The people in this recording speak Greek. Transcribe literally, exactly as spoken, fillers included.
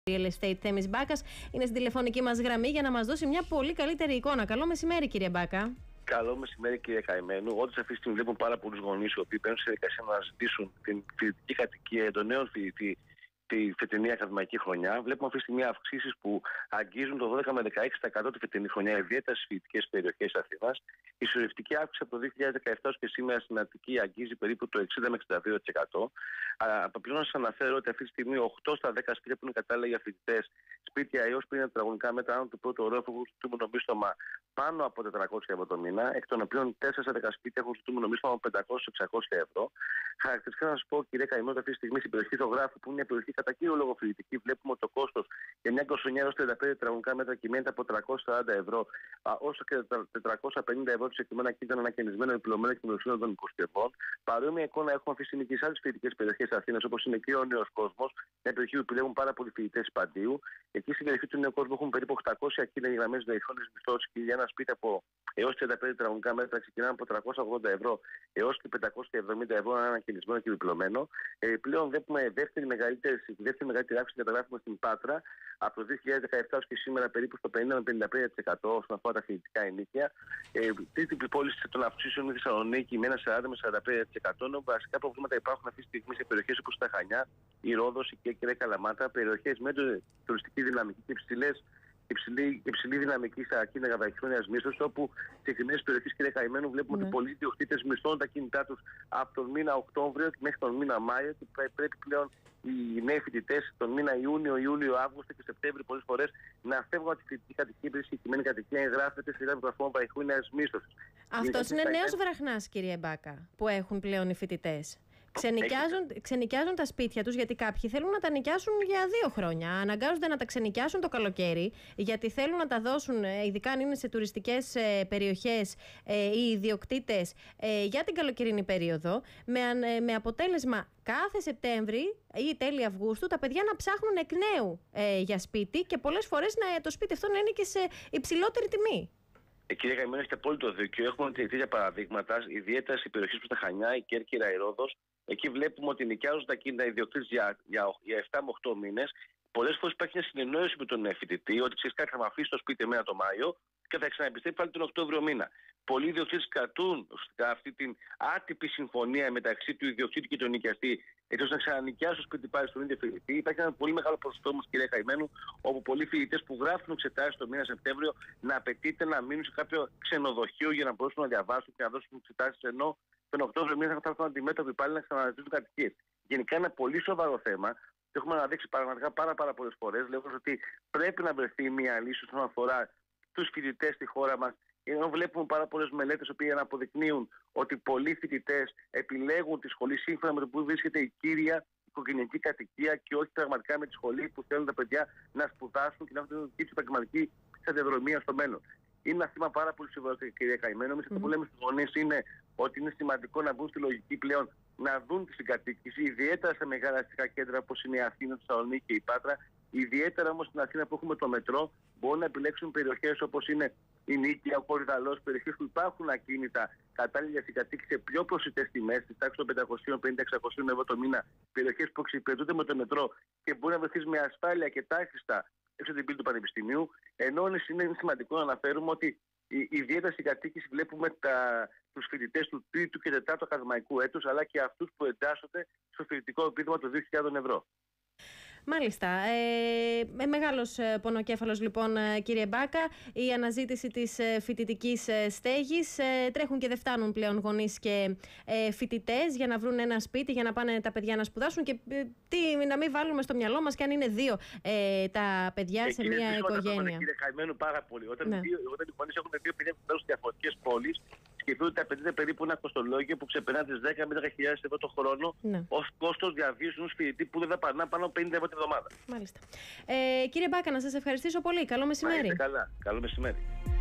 Real Estate Θέμης Μπάκας είναι στην τηλεφωνική μας γραμμή για να μας δώσει μια πολύ καλύτερη εικόνα. Καλό μεσημέρι, κύριε Μπάκα. Καλό μεσημέρι, κύριε Καημένου. Όντως, αυτή τη στιγμή βλέπουν πάρα πολλούς γονείς οι οποίοι παίρνουν σε διαδικασία να αναζητήσουν την φοιτητική κατοικία των νέων φοιτητή τη φετινή ακαδημαϊκή χρονιά. Βλέπουμε αυτή τη στιγμή αυξήσεις που αγγίζουν το δώδεκα με δεκαέξι τοις εκατό τη φετινή χρονιά, ιδιαίτερα στις φοιτητικές περιοχές της Αθήνας. Η συσσωρευτική αύξηση από το δύο χιλιάδες δεκαεπτά ως και σήμερα στην Αττική αγγίζει περίπου το εξήντα με εξήντα δύο τοις εκατό. Απλώς να σας αναφέρω ότι αυτή τη στιγμή οκτώ στα δέκα σπίτια που είναι κατάλληλα για φοιτητές, σπίτια έως πενήντα τετραγωνικά μέτρα άνω του πρώτου ορόφου έχουν ζητούμενο μίσθωμα πάνω από τετρακόσια ευρώ το μήνα, εκ των οποίων τέσσερα στα δέκα σπίτια έχουν ζητούμενο μίσθωμα από πεντακόσια με εξακόσια ευρώ. Χαρακτηριστικά να σας πω, κύριε Καημένο, ότι αυτή τη στιγμή στην περιοχή του Γράφου, που είναι μια περιοχή κατά κύριο λόγο φοιτητική, βλέπουμε ότι το κόστος για μια εικοσιεννιά έως τριάντα πέντε τετραγωνικά μέτρα κυμαίνεται από τριακόσια σαράντα ευρώ, όσο και τετρακόσια πενήντα ευρώ του συγκεκριμένα κίνητρα ανακαινισμένο, επιπλωμένο και μειωσμένο των οικοστιευών. Παρόμοια εικόνα έχουμε αυτή τη στιγμή και σε άλλες φοιτητικές περιοχές της Αθήνας, όπως είναι και ο Νέος Κόσμος, μια περιοχή που επιλέγουν πάρα πολλοί φοιτητές παντίου. Εκεί στην περιοχή του Νέου Κόσμου έχουν περίπου οκτακόσια κίνητρα γραμμές διαχρόνης μισθός και για ένα σπίτι από έως τριάντα πέντε τετραγωνικά μέτρα ξεκινάνε από τριακόσια ογδόντα ευρώ έως και πεντακόσια εβδομήντα ευρώ, ένα ανακαινισμένο και επιπλωμένο. Ε, πλέον βλέπουμε δεύτερη μεγαλύτερη, δεύτερη μεγαλύτερη αύξηση που καταγράφουμε στην Πάτρα από το δύο χιλιάδες δεκαεπτά ως και σήμερα περίπου στο πενήντα με πενήντα πέντε τοις εκατό όσον αφορά τα φοιτητικά ενοίκια. Ε, τρίτη πόλη των αυξήσεων είναι η Θεσσαλονίκη με ένα σαράντα με σαράντα πέντε τοις εκατό. Ενώ βασικά προβλήματα υπάρχουν αυτή τη στιγμή σε περιοχές όπως τα Χανιά, η Ρόδος, η Κέρκυρα, η Καλαμάτα, περιοχές με τουριστική δυναμική και υψηλές Υψηλή, υψηλή δυναμική στα κίνητρα βραχυχρόνιας μίσθωσης, όπου σε συγκεκριμένες περιοχές, κύριε Καημένο, βλέπουμε Ναι. ότι πολλοί ιδιοκτήτες μισθώνουν τα κίνητά τους από τον μήνα Οκτώβριο μέχρι τον μήνα Μάιο και πρέπει πλέον οι νέοι φοιτητές τον μήνα Ιούνιο, Ιούλιο, Αύγουστο και Σεπτέμβριο πολλές φορές να φεύγουν από τη φοιτητική κατοικία, επειδή η συγκεκριμένη κατοικία εγγράφεται σε ένα πλαφόν βραχυχρόνιας μίσθωσης. Αυτός είναι νέος βραχνάς, κύριε Μπάκα, που έχουν πλέον οι φοιτητές. Ξενοικιάζουν, ξενοικιάζουν τα σπίτια τους, γιατί κάποιοι θέλουν να τα νοικιάσουν για δύο χρόνια. Αναγκάζονται να τα ξενοικιάσουν το καλοκαίρι, γιατί θέλουν να τα δώσουν, ειδικά αν είναι σε τουριστικές περιοχές, οι ιδιοκτήτες για την καλοκαιρινή περίοδο, με, με αποτέλεσμα κάθε Σεπτέμβρη ή τέλη Αυγούστου τα παιδιά να ψάχνουν εκ νέου για σπίτι και πολλές φορές να, το σπίτι αυτό να είναι και σε υψηλότερη τιμή. Ε, κύριε Καημένο, έχετε απόλυτο δίκιο. Έχουμε τέτοια παραδείγματα, ιδιαίτερα σε περιοχές όπως τα Χανιά, η Κέρκυρα, η Ρόδος. Εκεί βλέπουμε ότι νοικιάζουν τα κίνητα ιδιοκτήτες για, για, για επτά με οκτώ μήνες. Πολλές φορές υπάρχει μια συνεννόηση με τον φοιτητή ότι ξέρεις κάτι, θα με αφήσει το σπίτι εμένα το Μάιο και θα ξαναεπιστρέψει πάλι τον Οκτώβριο μήνα. Πολλοί ιδιοκτήτες κρατούν αυτή την άτυπη συμφωνία μεταξύ του ιδιοκτήτη και του νοικιαστή, έτσι ώστε να ξανανοικιάσουν το σπίτι πάλι στον ίδιο φοιτητή. Υπάρχει ένα πολύ μεγάλο ποσοστό όμως, κύριε Καημένο, όπου πολλοί φοιτητές που γράφουν εξετάσεις το μήνα Σεπτέμβριο να απαιτείται να μείνουν σε κάποιο ξενοδοχείο για να μπορέσουν να διαβάσουν και να δώσουν εξετάσεις, ενώ τον Οκτώβριο μήνα θα έρθουν αντιμέτωποι πάλι να ξαναζητήσουν κατοικίες. Γενικά είναι ένα πολύ σοβαρό θέμα. Το έχουμε αναδείξει πραγματικά πάρα, πάρα πολλές φορές, λέγοντας ότι πρέπει να βρεθεί μια λύση όσον αφορά τους φοιτητές στη χώρα μας. Ενώ βλέπουμε πάρα πολλές μελέτες που αποδεικνύουν ότι πολλοί φοιτητές επιλέγουν τη σχολή σύμφωνα με το που βρίσκεται η κύρια οικογενειακή κατοικία και όχι πραγματικά με τη σχολή που θέλουν τα παιδιά να σπουδάσουν και να έχουν την επαγγελματική σταδιοδρομία στο μέλλον. Είναι ένα θέμα πάρα πολύ σοβαρό, κυρία Καημένο. Εμείς αυτό που λέμε στους γονείς είναι ότι είναι σημαντικό να μπουν στη λογική πλέον να δουν τη συγκατοίκηση, ιδιαίτερα σε μεγάλα αστικά κέντρα όπως είναι η Αθήνα, η Θεσσαλονίκη και η Πάτρα. Ιδιαίτερα όμως στην Αθήνα που έχουμε το μετρό, μπορούν να επιλέξουν περιοχές όπως είναι η Νίκαια, ο Κορυδαλός, περιοχές που υπάρχουν ακίνητα κατάλληλα για συγκατοίκηση σε πιο προσιτές τιμές, στη τάξη των πεντακόσια πενήντα με εξακόσια ευρώ το μήνα, περιοχές που εξυπηρετούνται με το μετρό και μπορεί να βρεθεί με ασφάλεια και τάχιστα έξω την πύλη του Πανεπιστημίου. Ενώ είναι σημαντικό να αναφέρουμε ότι ιδιαίτερα στην κατοίκηση βλέπουμε τα, τους φοιτητές του τρίτου και τετάρτου ακαδημαϊκού έτους, αλλά και αυτούς που εντάσσονται στο φοιτητικό επίδομα των δύο χιλιάδες ευρώ. Μάλιστα. Ε, μεγάλος πονοκέφαλος λοιπόν, κύριε Μπάκα. Η αναζήτηση της φοιτητικής στέγης. Ε, τρέχουν και δεν φτάνουν πλέον γονείς και ε, φοιτητές για να βρουν ένα σπίτι, για να πάνε τα παιδιά να σπουδάσουν. Και ε, τι, να μην βάλουμε στο μυαλό μας και αν είναι δύο ε, τα παιδιά ε, σε μια οικογένεια. Κύριε Καημένο, πάρα πολύ. Όταν, ναι. δύο, όταν οι γονείς έχουν δύο παιδιά που μένουν σε διαφορετικές πόλεις, σκεφτούν ότι απαιτείται περίπου ένα κοστολόγιο που ξεπερνά τις δέκα με δέκα χιλιάδες ευρώ το χρόνο, ναι, ως κόστος διαβίωσης ενός φοιτητή που δεν θα πανά πάνω από πενήντα ευρώ τη εβδομάδα. Μάλιστα. Ε, κύριε Μπάκα, να σας ευχαριστήσω πολύ. Καλό μεσημέρι. Να είστε καλά. Καλό μεσημέρι.